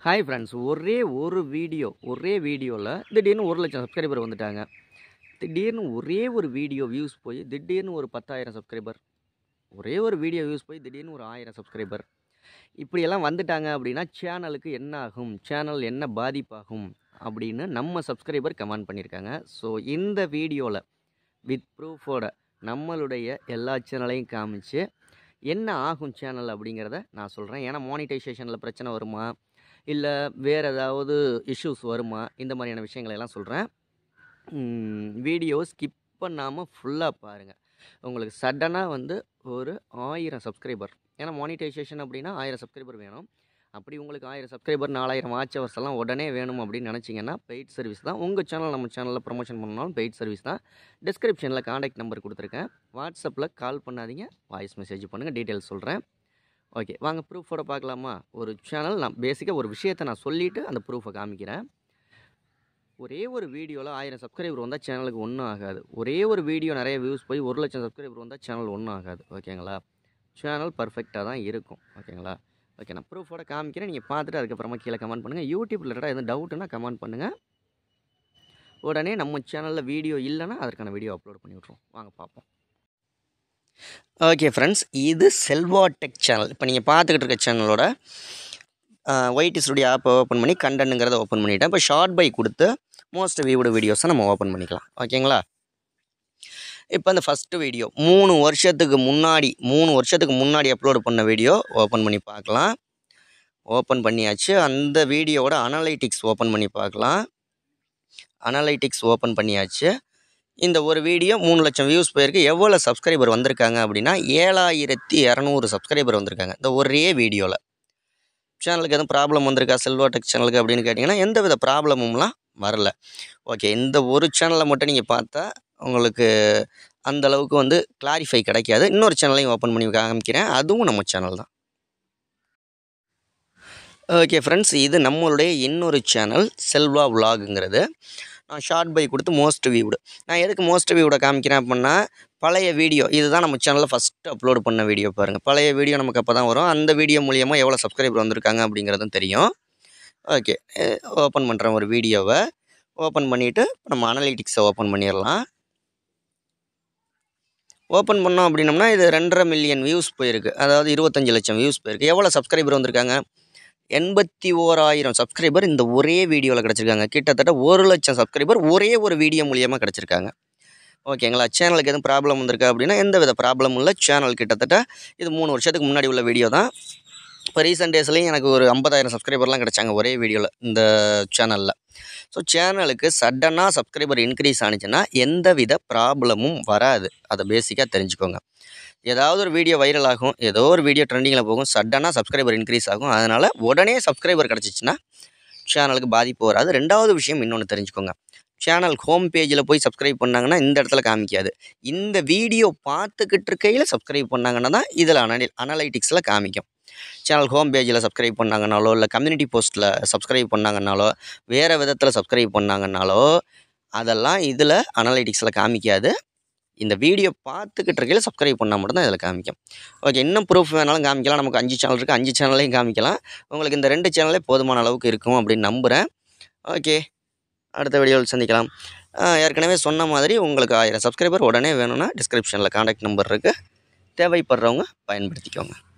Hi friends, ஒரு வீடியோவில் திடீர்னு 1,00,000 சப்ஸ்கிரைபர் வந்துட்டாங்க. திடீர்னு ஒரு வீடியோ வியூஸ் போய் திடீர்னு ஒரு 10,000 சப்ஸ்கிரைபர், ஒரு வீடியோ வியூஸ் போய் திடீர்னு ஒரு 1000 சப்ஸ்கிரைபர், இப்படியெல்லாம் வந்துட்டாங்க அப்படின்னா சேனலுக்கு என்ன ஆகும், சேனல் என்ன பாதிப்பாகும் அப்படின்னு நம்ம சப்ஸ்கிரைபர் கமெண்ட் பண்ணியிருக்காங்க. ஸோ இந்த வீடியோவில் வித் ப்ரூஃபோட நம்மளுடைய எல்லா சேனலையும் காமிச்சு என்ன ஆகும் சேனல் அப்படிங்கிறத நான் சொல்கிறேன். ஏன்னா மானிட்டைசேஷனில் பிரச்சனை வருமா, இல்லை வேறு ஏதாவது இஷ்யூஸ் வருமா, இந்த மாதிரியான விஷயங்களை எல்லாம் சொல்கிறேன். வீடியோ ஸ்கிப் பண்ணாமல் ஃபுல்லாக பாருங்கள். உங்களுக்கு சடனாக ஒரு 1000 சப்ஸ்கிரைபர், ஏன்னா மானிட்டைசேஷன் அப்படின்னா 1000 சப்ஸ்கிரைபர் வேணும். அப்படி உங்களுக்கு 1000 சப்ஸ்கிரைபர் 4000 வாட்ச் ஹவர்ஸ் எல்லாம் உடனே வேணும் அப்படின்னு நினச்சிங்கன்னா பெய்ட் சர்வீஸ் தான். உங்கள் சேனல் நம்ம சேனலில் ப்ரொமோஷன் பண்ணாலும் பெய்ட் சர்வீஸ் தான். டிஸ்கிரிப்ஷனில் காண்டாக்ட் நம்பர் கொடுத்துருக்கேன். வாட்ஸ்அப்பில் கால் பண்ணாதீங்க, வாய்ஸ் மெசேஜ் பண்ணுங்கள், டீட்டெயில்ஸ் சொல்கிறேன். ஓகே, வாங்க ப்ரூஃபோட பார்க்கலாமா. ஒரு சேனல் நான் பேசிக்காக ஒரு விஷயத்தை நான் சொல்லிவிட்டு அந்த ப்ரூஃபை காமிக்கிறேன். ஒரு வீடியோவில் 1000 சப்ஸ்கிரைபர் வந்தால் சேனலுக்கு ஒன்றும் ஆகாது. ஒரு வீடியோ நிறைய வியூஸ் போய் 1,00,000 சப்ஸ்கிரைபர் வந்தால் சேனல் ஒன்றும் ஆகாது. ஓகேங்களா, சேனல் பர்ஃபெக்டாக தான் இருக்கும். ஓகேங்களா, ஓகே, நான் ப்ரூஃபோட காமிக்கிறேன். நீங்கள் பார்த்துட்டு அதுக்கப்புறமா கீழே கமெண்ட் பண்ணுங்கள். யூடியூப் ரிலேட்டடாக எதுவும் டவுட்டுன்னா கமெண்ட் பண்ணுங்கள். உடனே நம்ம சேனலில் வீடியோ இல்லைன்னா அதற்கான வீடியோ அப்லோட் பண்ணி விட்ருவோம். வாங்க பார்ப்போம். ஓகே ஃப்ரெண்ட்ஸ், இது செல்வா டெக் சேனல். இப்போ நீங்கள் பார்த்துக்கிட்டு இருக்க சேனலோட ஒயிட் ஸ்டுடியோ ஆப்பை ஓப்பன் பண்ணி கண்டென்ட்டுங்கிறத ஓப்பன் பண்ணிவிட்டேன். இப்போ ஷார்ட் பை கொடுத்து மோஸ்ட் வியூடு வீடியோஸை நம்ம ஓப்பன் பண்ணிக்கலாம். ஓகேங்களா, இப்போ அந்த ஃபஸ்ட்டு வீடியோ 3 வருஷத்துக்கு முன்னாடி அப்லோடு பண்ண வீடியோ ஓப்பன் பண்ணி பார்க்கலாம். ஓப்பன் பண்ணியாச்சு. அந்த வீடியோவோட அனலைட்டிக்ஸ் ஓப்பன் பண்ணி பார்க்கலாம். அனலைட்டிக்ஸ் ஓப்பன் பண்ணியாச்சு. இந்த ஒரு வீடியோ 3,00,000 வியூஸ் போயிருக்கு. எவ்வளோ சப்ஸ்கிரைபர் வந்திருக்காங்க அப்படின்னா 7200 சப்ஸ்கிரைபர் வந்திருக்காங்க இந்த ஒரே வீடியோவில். சேனலுக்கு எதுவும் ப்ராப்ளம் வந்திருக்கா செல்வா டெக் சேனலுக்கு அப்படின்னு கேட்டிங்கன்னா எந்த வித ப்ராப்ளமும்லாம் வரல. ஓகே, இந்த ஒரு சேனலை மட்டும் நீங்கள் பார்த்தா உங்களுக்கு அந்தளவுக்கு கிளாரிஃபை கிடைக்காது. இன்னொரு சேனலையும் ஓப்பன் பண்ணி காமிக்கிறேன், அதுவும் நம்ம சேனல் தான். ஓகே ஃப்ரெண்ட்ஸ், இது நம்மளுடைய இன்னொரு சேனல் செல்வா விலாகுங்கிறது. நான் ஷார்ட் பை கொடுத்து மோஸ்ட் வியூடு. நான் எதுக்கு மோஸ்ட் வியூட காமிக்கிறேன் அப்படின்னா, பழைய வீடியோ இதுதான் நம்ம சேனலில் ஃபஸ்ட்டு அப்லோடு பண்ண வீடியோ பாருங்கள். பழைய வீடியோ நமக்கு அப்போ தான் வரும். அந்த வீடியோ மூலியமாக எவ்வளோ சப்ஸ்கிரைபர் வந்திருக்காங்க அப்படிங்கிறதும் தெரியும். ஓகே, ஓப்பன் பண்ணுறேன். ஒரு வீடியோவை ஓப்பன் பண்ணிவிட்டு நம்ம அனலிட்டிக்ஸை ஓப்பன் பண்ணிடலாம். ஓப்பன் பண்ணோம் அப்படின்னம்னா இது 2.5 மில்லியன் வியூஸ் போயிருக்கு. அதாவது 25 லட்சம் வியூஸ் போயிருக்கு. எவ்வளோ சப்ஸ்கிரைபர் வந்திருக்காங்க, 81,000 சப்ஸ்கிரைபர் இந்த ஒரே வீடியோவில் கிடச்சிருக்காங்க. கிட்டத்தட்ட 1,00,000 சப்ஸ்கிரைபர் ஒரு வீடியோ மூலியமாக கிடச்சிருக்காங்க. ஓகேங்களா, சேனலுக்கு எதுவும் ப்ராப்ளம் வந்திருக்கா அப்படின்னா எந்த வித ப்ராப்ளமும் இல்லை. சேனல் கிட்டத்தட்ட இது 3 வருஷத்துக்கு முன்னாடி உள்ள வீடியோ தான். இப்போ ரீசெண்ட் டேஸ்லேயும் எனக்கு ஒரு 50,000 சப்ஸ்கிரைபர்லாம் கிடச்சாங்க ஒரே வீடியோவில் இந்த சேனலில். ஸோ சேனலுக்கு சடனாக சப்ஸ்கிரைபர் இன்க்ரீஸ் ஆனிச்சுன்னா எந்த வித ப்ராப்ளமும் வராது. அதை பேசிக்காக தெரிஞ்சுக்கோங்க. ஏதாவது ஒரு வீடியோ வைரல் ஆகும், ஏதோ ஒரு வீடியோ ட்ரெண்டிங்கில் போகும், சடனாக சப்ஸ்கிரைபர் இன்க்ரீஸ் ஆகும். அதனால் உடனே சப்ஸ்கிரைபர் கிடச்சிச்சின்னா சேனலுக்கு பாதிப்பு வராது. ரெண்டாவது விஷயம் இன்னொன்று தெரிஞ்சுக்கோங்க, சேனல் ஹோம் பேஜில் போய் சப்ஸ்கிரைப் பண்ணாங்கன்னா இந்த இடத்துல காமிக்காது. இந்த வீடியோ பார்த்துக்கிட்டு இருக்கையில் சப்ஸ்கிரைப் பண்ணாங்கன்னா தான் இதில் அனலைட்டிக்ஸில் காமிக்கும். சேனல் ஹோம் பேஜில் சப்ஸ்கிரைப் பண்ணாங்கன்னாலோ, இல்லை கம்யூனிட்டி போஸ்ட்டில் சப்ஸ்கிரைப் பண்ணாங்கன்னாலோ, வேறு விதத்தில் சப்ஸ்கிரைப் பண்ணாங்கன்னாலோ அதெல்லாம் இதில் அனலைட்டிக்ஸில் காமிக்காது. இந்த வீடியோ பார்த்துக்கிட்டு இருக்கையில் சப்ஸ்கிரைப் பண்ணால் மட்டும்தான் இதில் காமிக்கும். ஓகே, இன்னும் ப்ரூஃப் வேணாலும் காமிக்கலாம். நமக்கு 5 சேனல் இருக்குது, 5 சேனல்லையும் காமிக்கலாம். உங்களுக்கு இந்த 2 சேனலே போதுமான அளவுக்கு இருக்கும் அப்படின்னு நம்புகிறேன். ஓகே, அடுத்த வீடியோவில் சந்திக்கலாம். ஏற்கனவே சொன்ன மாதிரி உங்களுக்கு 1000 சப்ஸ்கிரைபர் உடனே வேணும்னா டிஸ்கிரிப்ஷனில் காண்டாக்ட் நம்பர் இருக்குது. தேவைப்படுறவங்க பயன்படுத்திக்கோங்க.